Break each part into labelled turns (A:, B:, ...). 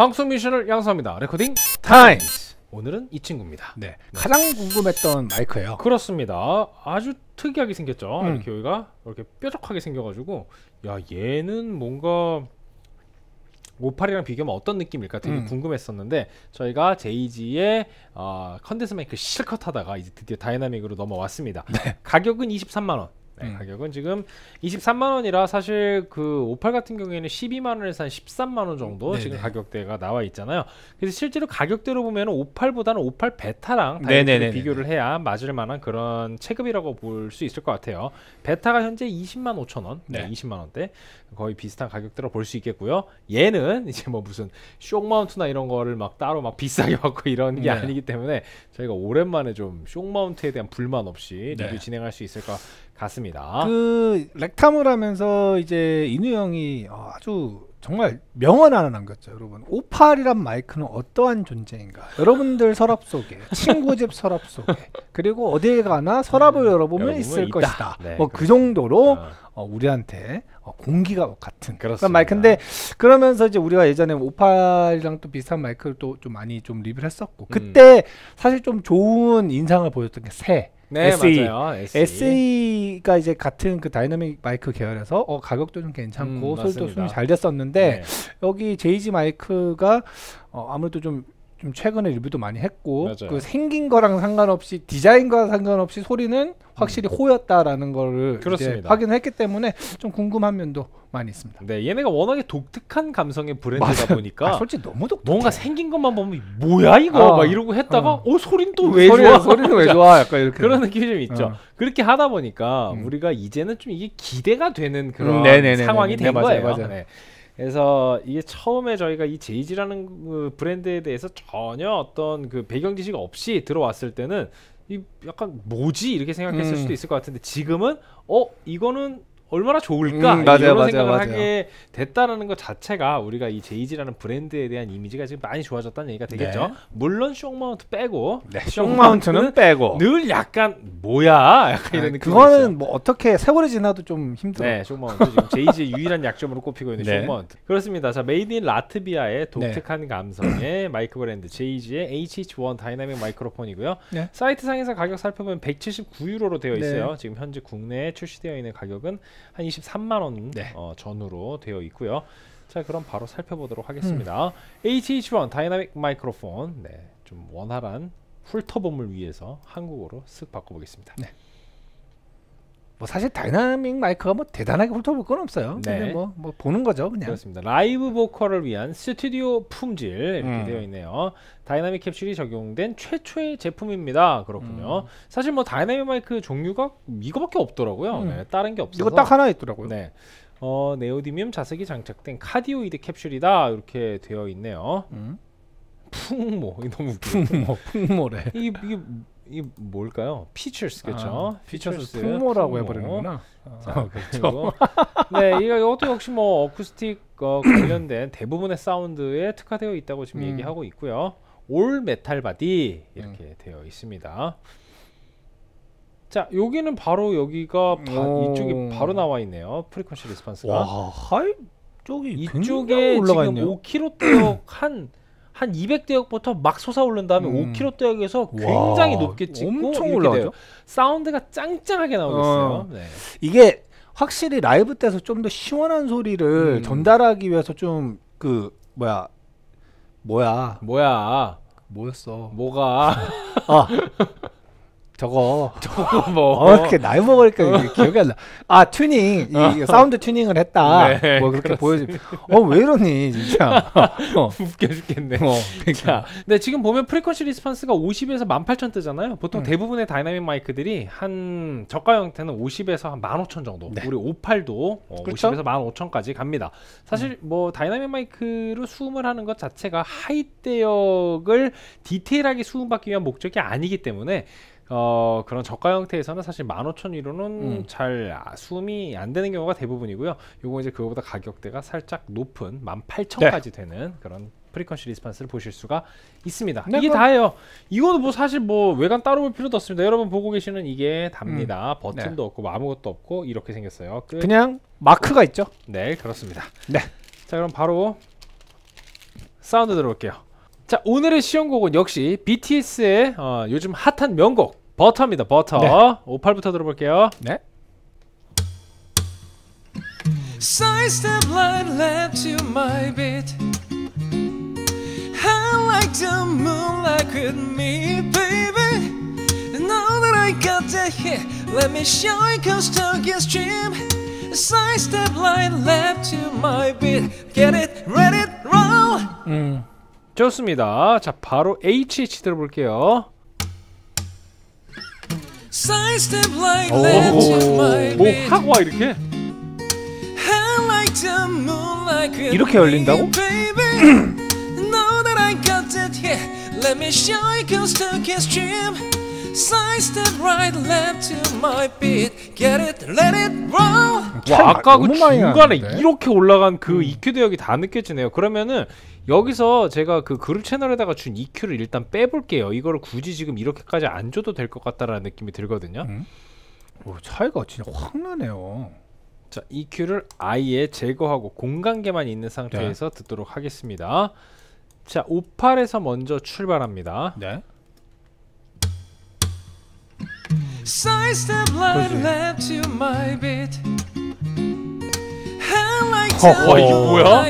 A: 방송 미션을 양성합니다. 레코딩 타임스. 오늘은 이 친구입니다.
B: 네. 가장 궁금했던 마이크예요.
A: 그렇습니다. 아주 특이하게 생겼죠. 이렇게 여기가 이렇게 뾰족하게 생겨가지고, 야, 얘는 뭔가 58이랑 비교하면 어떤 느낌일까 되게 궁금했었는데, 저희가 JG의 컨덴서 마이크 실컷 하다가 이제 드디어 다이나믹으로 넘어왔습니다.
B: 네.
A: 가격은 23만원. 네, 가격은 지금 23만원이라 사실 그 58 같은 경우에는 12만원에서 한 13만원 정도
B: 네네.
A: 지금 가격대가 나와 있잖아요. 그래서 실제로 가격대로 보면 58보다는 58 베타랑
B: 네네네네.
A: 비교를 해야 맞을 만한 그런 체급이라고 볼 수 있을 것 같아요. 베타가 현재 20만 5천원, 네, 20만원대 거의 비슷한 가격대로 볼 수 있겠고요. 얘는 이제 뭐 무슨 쇼마운트나 이런 거를 막 따로 막 비싸게 받고 이런 게 아니기 때문에 저희가 오랜만에 좀 쇼마운트에 대한 불만 없이 리뷰 진행할 수 있을 것 같습니다.
B: 그 렉탐을 하면서 이제 인우 형이 아주 정말 명언 하나 남겼죠. 여러분, 58이란 마이크는 어떠한 존재인가? 여러분들 서랍 속에, 친구 집 서랍 속에, 그리고 어디에 가나 서랍을 열어보면 있을
A: 있다.
B: 것이다.
A: 네,
B: 뭐 그 정도로 우리한테 공기가 같은 그런 마이크인데, 그러면서 이제 우리가 예전에 58이랑 또 비슷한 마이크를 또 좀 많이 좀 리뷰를 했었고, 그때 사실 좀 좋은 인상을 보였던 게
A: 네,
B: SE.
A: 맞아요.
B: SE가 이제 같은 그 다이나믹 마이크 계열에서 가격도 좀 괜찮고 소리도 좀 잘 됐었는데, 여기 JG 마이크가 아무래도 좀 최근에 리뷰도 많이 했고, 그 생긴 거랑 상관없이, 디자인과 상관없이 소리는 확실히 호였다라는 거를 이제 확인을 했기 때문에 좀 궁금한 면도 많이 있습니다.
A: 네, 얘네가 워낙에 독특한 감성의 브랜드다 보니까
B: 솔직히 너무 독특해.
A: 뭔가 생긴 것만 보면 뭐야 이거 막 이러고 했다가 소리는 또 왜 좋아?
B: 소리는 왜 좋아? 약간 이렇게
A: 그런 느낌이 좀 있죠. 그렇게 하다 보니까 우리가 이제는 좀 이게 기대가 되는 그런 상황이 된 거예요.
B: 맞아요.
A: 네. 그래서 이게 처음에 저희가 이 JG라는 그 브랜드에 대해서 전혀 어떤 그 배경 지식 없이 들어왔을 때는 이 약간 뭐지 이렇게 생각했을 수도 있을 것 같은데, 지금은 이거는 얼마나 좋을까 이런 생각을 하게 됐다라는 것 자체가 우리가 이 JG라는 브랜드에 대한 이미지가 지금 많이 좋아졌다는 얘기가 되겠죠.
B: 네.
A: 물론 쇼마운트 빼고,
B: 쇼마운트는 빼고
A: 늘 약간 뭐야 약간 이런 느낌.
B: 그거는 뭐 어떻게 세월이 지나도 좀 힘들어.
A: 네, 쇼마운트 지금 JG의 유일한 약점으로 꼽히고 있는 쇼마운트. 그렇습니다. 자, 메이드 인 라트비아의 독특한 감성의 마이크 브랜드 JG의 HH1 다이나믹 마이크로폰이고요. 사이트 상에서 가격 살펴보면 179유로로 되어 있어요. 지금 현재 국내에 출시되어 있는 가격은 한 23만원 전후로 되어 있고요. 자, 그럼 바로 살펴보도록 하겠습니다. HH1 다이나믹 마이크로폰, 좀 원활한 풀터봄을 위해서 한국어로 쓱 바꿔보겠습니다.
B: 뭐 사실 다이나믹 마이크가 뭐 대단하게 훑어볼 건 없어요. 근데 뭐 보는 거죠, 그냥.
A: 그렇습니다. 라이브 보컬을 위한 스튜디오 품질 이렇게 되어 있네요. 다이나믹 캡슐이 적용된 최초의 제품입니다. 그렇군요. 사실 뭐 다이나믹 마이크 종류가 이거밖에 없더라고요. 다른 게 없어서.
B: 이거 딱 하나 있더라고요.
A: 네오디뮴 자석이 장착된 카디오이드 캡슐이다 이렇게 되어 있네요. 풍모, 이거 너무 웃기다.
B: 풍모래.
A: 이게 뭘까요? 피처스, 그렇죠? 피처스
B: 풍모라고 해버리는구나.
A: 자, 그렇죠. 네, 이것도 역시 뭐 어쿠스틱 관련된 대부분의 사운드에 특화되어 있다고 지금 얘기하고 있고요. 올 메탈 바디 이렇게 되어 있습니다. 자, 여기는 바로 여기가 이쪽에 바로 나와 있네요. 프리퀀시 리스폰스가.
B: 와, 하이 쪽이
A: 이쪽에
B: 올라가
A: 지금
B: 있네요.
A: 5kH대역 한 200대역부터 막 솟아오른 다음에 5kH대역에서 굉장히 높게 찍고
B: 엄청 올라가죠.
A: 사운드가 짱짱하게 나오고 있어요.
B: 이게 확실히 라이브 때서 좀 더 시원한 소리를 전달하기 위해서 좀 그 뭐였어?
A: 뭐가
B: 저거
A: 뭐
B: 이렇게 나이 먹으니까 기억이 안 나. 튜닝, 이 사운드 튜닝을 했다. 뭐 그렇게 보여지. 왜 이러니 진짜.
A: 웃겨 죽겠네. 자, 근데 지금 보면 프리퀀시 리스폰스가 50에서 18,000 뜨잖아요. 보통 대부분의 다이나믹 마이크들이 한 저가 형태는 50에서 한 15,000 정도. 우리 58도 50에서 15,000까지 갑니다. 사실 뭐 다이나믹 마이크로 수음을 하는 것 자체가 하이 대역을 디테일하게 수음받기 위한 목적이 아니기 때문에 그런 저가 형태에서는 사실 15,000유로는 잘 수음이 안 되는 경우가 대부분이고요. 요거 이제 그거보다 가격대가 살짝 높은 18,000까지 되는 그런 프리퀀시 리스폰스를 보실 수가 있습니다. 이게 다예요. 이거는 뭐 사실 뭐 외관 따로 볼 필요도 없습니다. 여러분 보고 계시는 이게 답니다. 버튼도 없고 뭐 아무것도 없고 이렇게 생겼어요.
B: 그냥 마크가 있죠.
A: 네, 그렇습니다.
B: 네.
A: 자, 그럼 바로 사운드 들어볼게요. 자, 오늘의 시연곡은 역시 BTS의 요즘 핫한 명곡 버터입니다. 버터. 네. 58부터 들어볼게요.
B: 네.
C: Sidestep line left to my beat. I like the moonlight with me, baby. Now that I got that hit, let me show you Costa stream. Sidestep line left to my beat. Get it, ready, roll.
A: 좋습니다. 자, 바로 HH 들어볼게요.
C: Sidestep line left to my beat.
A: 뭐 하고 와 이렇게?
B: 이렇게 열린다고?
C: Let me show you Costa stream. Sidestep right left to my beat. Get it, let it roll.
A: 와, 아까 그 중간에 이렇게 올라간 그 EQ 대역이 다 느껴지네요. 그러면은 여기서 제가 그 그룹 채널에다가 준 EQ를 일단 빼볼게요. 이거를 굳이 지금 이렇게까지 안 줘도 될 것 같다라는 느낌이 들거든요.
B: 오, 차이가 진짜 확 나네요.
A: 자, EQ를 아예 제거하고 공간계만 있는 상태에서 듣도록 하겠습니다. 자, 58에서 먼저 출발합니다.
B: 네.
C: Sidestep line left to my beat.
A: 와, 이게 뭐야?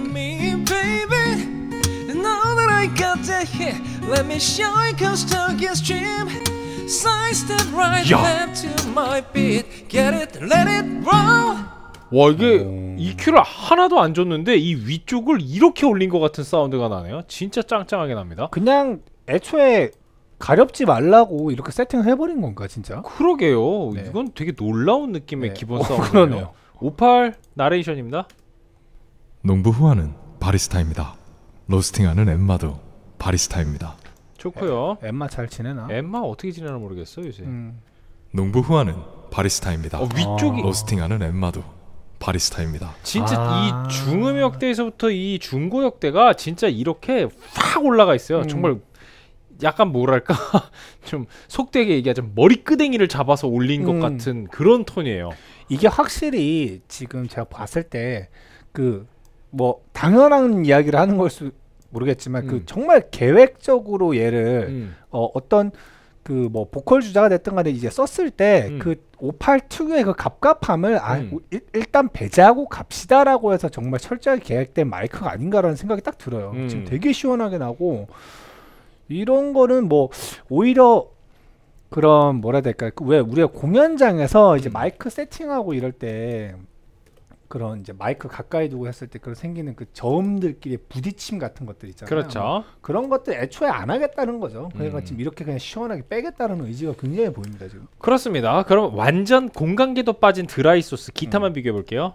C: Now that I got that hit, let me show you Costa stream. Sidestep right left to my beat. Get it, let it roll.
A: 와, 이게 EQ를 하나도 안 줬는데 이 위쪽을 이렇게 올린 것 같은 사운드가 나네요. 진짜 짱짱하게 납니다.
B: 그냥 애초에 가렵지 말라고 이렇게 세팅을 해버린 건가 진짜?
A: 그러게요.
B: 네.
A: 이건 되게 놀라운 느낌의 기본 사운드네요.
B: 그러네요.
A: 58 나레이션입니다.
D: 농부 후아는 바리스타입니다. 로스팅하는 엠마도 바리스타입니다.
A: 좋고요.
B: 엠마 잘 지내나?
A: 엠마 어떻게 지내나 모르겠어 요새.
D: 농부 후아는 바리스타입니다.
A: 위쪽이
D: 로스팅하는 엠마도 바리스타입니다.
A: 진짜 이 중음역대에서부터 이 중고역대가 진짜 이렇게 확 올라가 있어요. 정말 약간 뭐랄까 좀 속되게 얘기하자면 머리끄댕이를 잡아서 올린 것 같은 그런 톤이에요.
B: 이게 확실히 지금 제가 봤을 때 그 뭐 당연한 이야기를 하는 걸 수 모르겠지만 그 정말 계획적으로 얘를 어떤 그 뭐 보컬 주자가 됐든 간에 이제 썼을 때 그 58 특유의 그 갑갑함을 일단 배제하고 갑시다라고 해서 정말 철저하게 계획된 마이크가 아닌가라는 생각이 딱 들어요. 지금 되게 시원하게 나고 이런 거는 뭐 오히려 그런 뭐라 해야 될까요? 왜 우리가 공연장에서 이제 마이크 세팅하고 이럴 때 그런 이제 마이크 가까이 두고 했을 때 그런 생기는 그 저음들끼리 부딪힘 같은 것들 있잖아요.
A: 그렇죠.
B: 그런 것들 애초에 안 하겠다는 거죠. 그러니까 지금 이렇게 그냥 시원하게 빼겠다는 의지가 굉장히 보입니다 지금.
A: 그렇습니다. 그럼 완전 공간계도 빠진 드라이 소스 기타만 비교해 볼게요.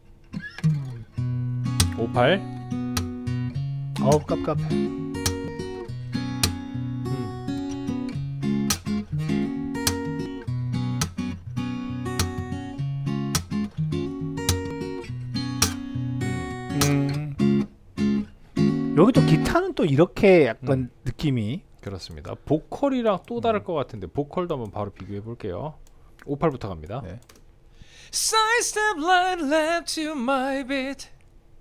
A: 58.
B: 어우 깝깝해. 여기 또 기타는 또 이렇게 약간 느낌이
A: 그렇습니다. 보컬이랑 또 다를 것 같은데 보컬도 한번 바로 비교해 볼게요. 58부터 갑니다.
B: 네.
C: Sidestep line left to my beat.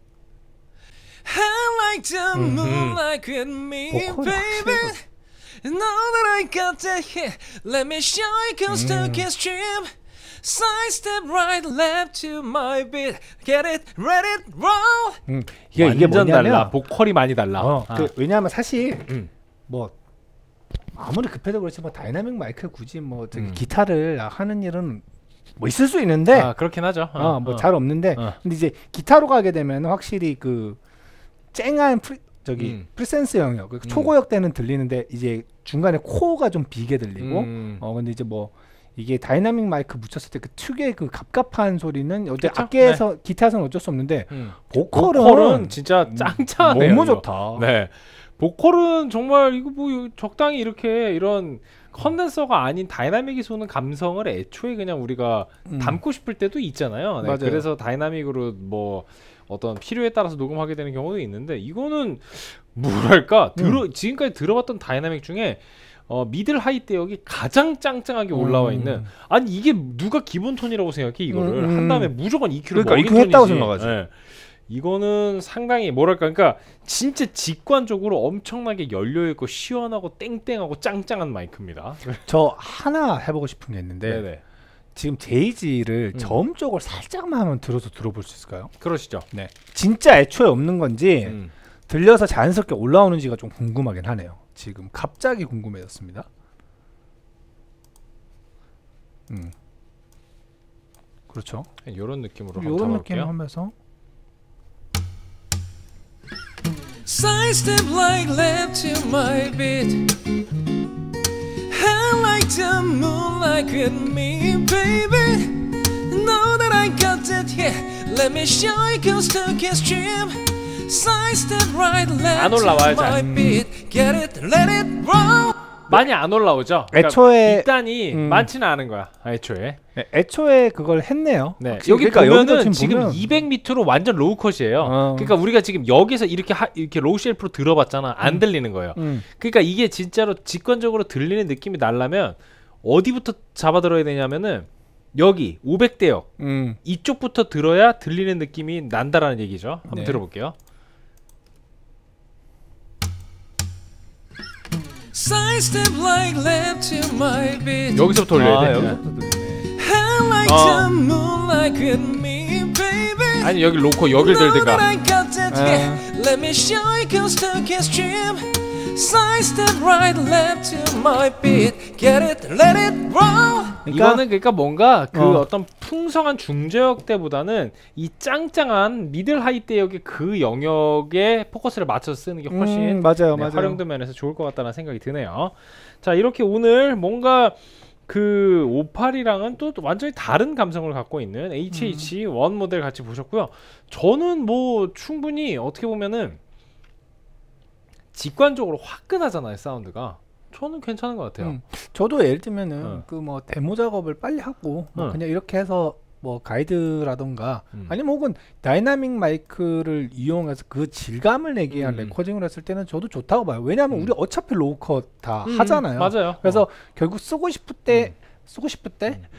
C: I like the moonlight with me, baby. Now that I got that hit, let me show you Costa stream. Sidestep right left to my beat. Get it, ready, roll.
A: 이게
B: 뭐냐면
A: 달라. 보컬이 많이 달라.
B: 왜냐하면 사실 뭐 아무리 급해도 그렇지 뭐 다이나믹 마이크 굳이 뭐 기타를 하는 일은 뭐 있을 수 있는데
A: 그렇긴 하죠.
B: 뭐 잘 없는데 근데 이제 기타로 가게 되면 확실히 그 쨍한 프리센스 영역 초고역 때는 들리는데 이제 중간에 코어가 좀 비게 들리고 근데 이제 뭐 이게 다이나믹 마이크 붙였을 때 그 특유의 그 갑갑한 소리는 어때 악기에서 기타에서는 어쩔 수 없는데 보컬은
A: 진짜 짱짱하네요.
B: 너무 좋다.
A: 네, 보컬은 정말 이거 뭐 적당히 이렇게 이런 컨덴서가 아닌 다이나믹이 쏘는 감성을 애초에 그냥 우리가 담고 싶을 때도 있잖아요. 네, 그래서 다이나믹으로 뭐 어떤 필요에 따라서 녹음하게 되는 경우도 있는데 이거는 뭐랄까 지금까지 들어봤던 다이나믹 중에 미들 하이 대역이 가장 짱짱하게 올라와 있는 아니 이게 누가 기본 톤이라고 생각해 이거를 한 다음에 무조건 EQ를
B: 그러니까 EQ 했다고 생각하지.
A: 네. 이거는 상당히 뭐랄까, 그러니까 진짜 직관적으로 엄청나게 열려있고 시원하고 땡땡하고 짱짱한 마이크입니다.
B: 저 하나 해보고 싶은 게 있는데
A: 네네.
B: 지금 제이지를 저음 쪽을 살짝만 한번 들어서 들어볼 수 있을까요?
A: 그러시죠.
B: 네. 진짜 애초에 없는 건지 들려서 자연스럽게 올라오는지가 좀 궁금하긴 하네요. 지금 갑자기 궁금해졌습니다. 그렇죠.
A: 이런 느낌으로
B: 이런 느낌 하면서
C: Sidestep like left to my beat. I like the moonlight with me, baby. Know that I got that, yeah. Let me show you coastal stream. Sidestep right
A: 안
C: left
A: 올라와요,
C: to my
A: 잘.
C: beat. Get it, let it roll.
A: 많이 안 올라오죠. 그러니까
B: 애초에
A: 일단이 많지는 않은 거야. 애초에.
B: 네, 애초에 그걸 했네요.
A: 네.
B: 지금
A: 여기
B: 그러니까
A: 보면은
B: 여기도
A: 지금
B: 보면
A: 200m로 완전 로우 컷이에요. 그러니까 우리가 지금 여기서 이렇게 로우 쉘프로 들어봤잖아. 안 들리는 거예요. 그러니까 이게 진짜로 직관적으로 들리는 느낌이 나려면 어디부터 잡아 들어야 되냐면은 여기 500대역 이쪽부터 들어야 들리는 느낌이 난다라는 얘기죠. 한번
B: 네.
A: 들어볼게요.
C: Sidestep like left to my beat.
A: 여기서부터 올려야 돼.
B: 여기서부터 들리네.
C: I like the moonlight with me, baby.
A: 아니 여기 로코 여길
C: Know that
A: 들든가.
C: I got that, yeah. Let me show you coastal stream. Sidestep right left to my beat. Get it, let it roll.
A: 이거는 그러니까 뭔가 그
B: 어.
A: 어떤 풍성한 중저역 대보다는 이 짱짱한 미들 하이 대역의 그 영역에 포커스를 맞춰서 쓰는 게 훨씬
B: 맞아요,
A: 네,
B: 맞아요.
A: 활용도 면에서 좋을 것 같다는 생각이 드네요. 자, 이렇게 오늘 뭔가 그 58이랑은 또 완전히 다른 감성을 갖고 있는 HH1 모델 같이 보셨고요. 저는 뭐 충분히 어떻게 보면은 직관적으로 화끈하잖아요, 사운드가. 저는 괜찮은 것 같아요.
B: 저도 예를 들면은 그 뭐 데모 작업을 빨리 하고 뭐 그냥 이렇게 해서 뭐 가이드라던가 아니면 혹은 다이나믹 마이크를 이용해서 그 질감을 내기 위한 레코딩을 했을 때는 저도 좋다고 봐요. 왜냐하면 우리 어차피 로우컷 다 하잖아요.
A: 맞아요.
B: 그래서 결국 쓰고 싶을 때 쓰고 싶을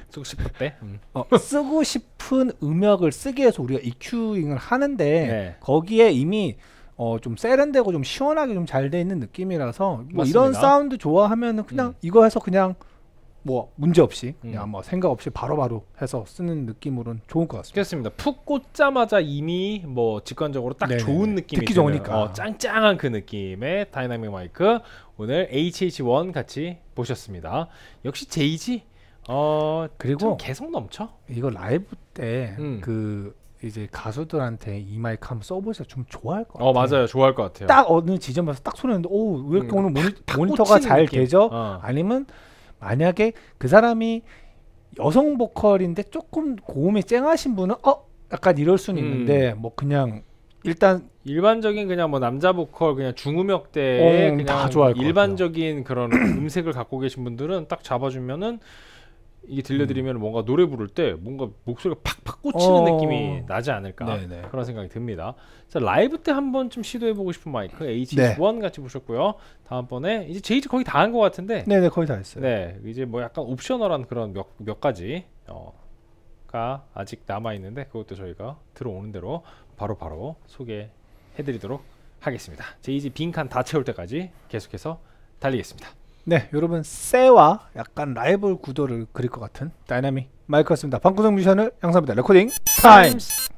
B: 은 음역을 쓰기 위해서 우리가 EQ잉을 하는데
A: 네.
B: 거기에 이미 좀 세련되고 좀 시원하게 좀 잘 돼 있는 느낌이라서 뭐
A: 맞습니다.
B: 이런 사운드 좋아하면은 그냥 이거 해서 그냥 뭐 문제 없이 그냥 뭐 생각 없이 바로바로 해서 쓰는 느낌으로는 좋을 것 같습니다.
A: 그렇습니다. 푹 꽂자마자 이미 뭐 직관적으로 딱
B: 네네네.
A: 좋은 느낌이
B: 듣기
A: 드는,
B: 좋으니까.
A: 짱짱한 그 느낌의 다이나믹 마이크 오늘 HH1 같이 보셨습니다. 역시 제이지
B: 그리고
A: 좀 개성 넘쳐.
B: 이거 라이브 때 그 이제 가수들한테 이 마이크 한번 써보셔서 좀 좋아할 것 같아요.
A: 맞아요. 좋아할 것 같아요.
B: 딱 어느 지점에서 딱 소리 내는데 왜 이렇게 오늘 모니터가
A: 꽂히는
B: 잘
A: 느낌.
B: 되죠? 아니면 만약에 그 사람이 여성 보컬인데 조금 고음이 쨍하신 분은 약간 이럴 수는 있는데 뭐 그냥 일단
A: 일반적인 그냥 뭐 남자 보컬 그냥 중음역 대에 그냥
B: 다 좋아할 것
A: 일반적인 그런 음색을 갖고 계신 분들은 딱 잡아주면은 이게 들려드리면 뭔가 노래 부를 때 뭔가 목소리가 팍팍 꽂히는 느낌이 나지 않을까.
B: 네네.
A: 그런 생각이 듭니다. 자, 라이브 때 한번 좀 시도해보고 싶은 마이크 HH1 같이 보셨고요. 다음번에 이제 제이지 거의 다 한 것 같은데
B: 네네 거의 다 했어요.
A: 네, 이제 뭐 약간 옵셔널한 그런 몇 가지 가 아직 남아 있는데 그것도 저희가 들어오는 대로 바로 소개해드리도록 하겠습니다. 제이지 빈칸 다 채울 때까지 계속해서 달리겠습니다.
B: 네, 여러분 세와 약간 라이벌 구도를 그릴 것 같은 다이나믹 마이크였습니다. 방구석 뮤지션을 양산합니다. 레코딩 타임스.